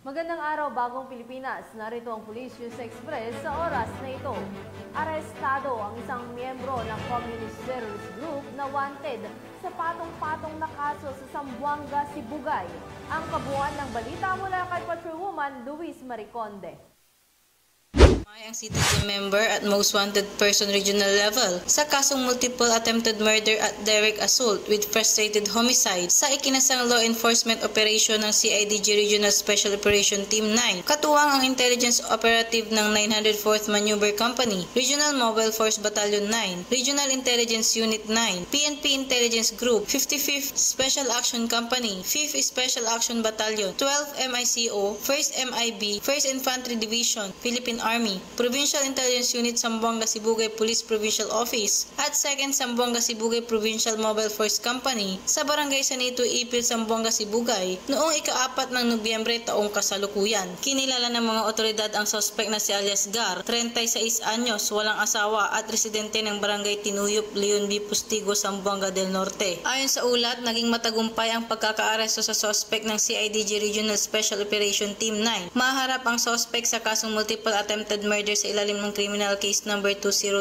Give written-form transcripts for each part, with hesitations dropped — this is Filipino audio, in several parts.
Magandang araw, Bagong Pilipinas. Narito ang Police News Express sa oras na ito. Arestado ang isang miyembro ng Communist Terrorist Group na wanted sa patong-patong na kaso sa Zamboanga, Sibugay. Ang kabuuan ng balita mula kay Patrolwoman Luis Mariconde. May ang citizen member at most wanted person regional level sa kasong multiple attempted murder at direct assault with frustrated homicide sa ikinasang law enforcement operation ng CIDG Regional Special Operation Team 9. Katuwang ang intelligence operative ng 904th Maneuver Company, Regional Mobile Force Battalion 9, Regional Intelligence Unit 9, PNP Intelligence Group, 55th Special Action Company, 5th Special Action Battalion, 12th MICO, 1st MIB, 1st Infantry Division, Philippine Army, Provincial Intelligence Unit Zamboanga Sibugay Police Provincial Office at 2nd Zamboanga Sibugay Provincial Mobile Force Company sa Barangay Sanito Ipil, Zamboanga Sibugay noong ika-4 ng Nobyembre taong kasalukuyan. Kinilala ng mga otoridad ang suspect na si alias Gar, 36 anyos, walang asawa at residente ng Barangay Tinuyop, Leon B. Postigo, Zamboanga del Norte. Ayon sa ulat, naging matagumpay ang pagkakaaresto sa suspect ng CIDG Regional Special Operation Team 9. Maharap ang suspect sa kasong multiple attempted murder sa ilalim ng criminal case number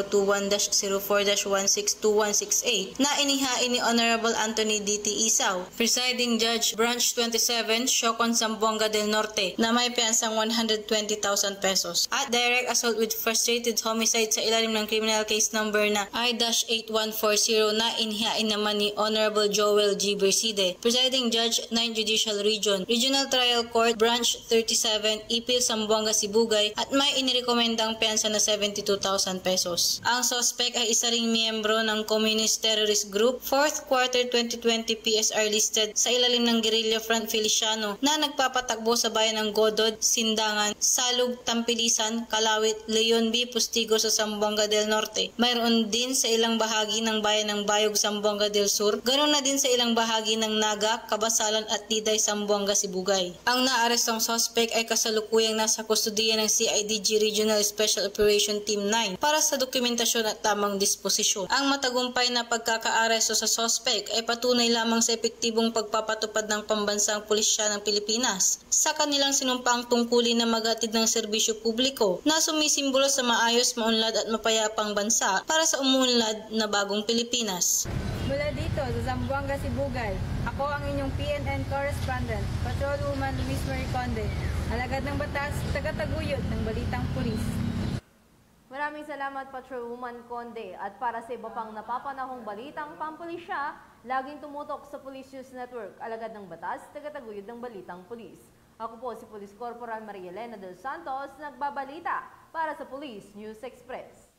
2021-04-162168 na inihain ni Honorable Anthony D.T. Isaw, Presiding Judge Branch 27, Siocon, Zamboanga del Norte, na may piansang 120,000 pesos at direct assault with frustrated homicide sa ilalim ng criminal case number na I-8140 na inihain naman ni Honorable Joel G. Berside, Presiding Judge 9 Judicial Region, Regional Trial Court Branch 37, Ipil, Zamboanga, Sibugay at may inirekomendang piyansa na 72,000 pesos. Ang suspect ay isa ring miyembro ng Communist Terrorist Group, 4th quarter 2020 PSR listed sa ilalim ng Guerrilla Front Feliciano na nagpapatakbo sa bayan ng Godod, Sindangan, Salug, Tampilisan, Kalawit, Leon B. Postigo sa Zamboanga del Norte. Mayroon din sa ilang bahagi ng bayan ng Bayog, Zamboanga del Sur, ganoon na din sa ilang bahagi ng Naga, Kabasalan at Tiday, Zamboanga, Sibugay. Ang naarestong suspect ay kasalukuyang nasa kustudiya ng CIDG Regional Special Operation Team 9 para sa dokumentasyon at tamang disposisyon. Ang matagumpay na pagkakaaresto sa suspect ay patunay lamang sa epektibong pagpapatupad ng pambansang pulisya ng Pilipinas sa kanilang sinumpaang tungkulin na maghatid ng serbisyo publiko na sumisimbolo sa maayos, maunlad at mapayapang bansa para sa umuunlad na bagong Pilipinas. Mula dito sa Zamboanga, Sibugay, ako ang inyong PNN correspondent, Patrolwoman Luis Mariconde, alagad ng batas, tagataguyod ng Balitang Pulis. Maraming salamat, Patrolwoman Conde. At para sa iba pang napapanahong balitang pampulisya, laging tumutok sa Police News Network, alagad ng batas, tagataguyod ng Balitang Pulis. Ako po si Police Corporal Maria Elena del Santos, nagbabalita para sa Police News Express.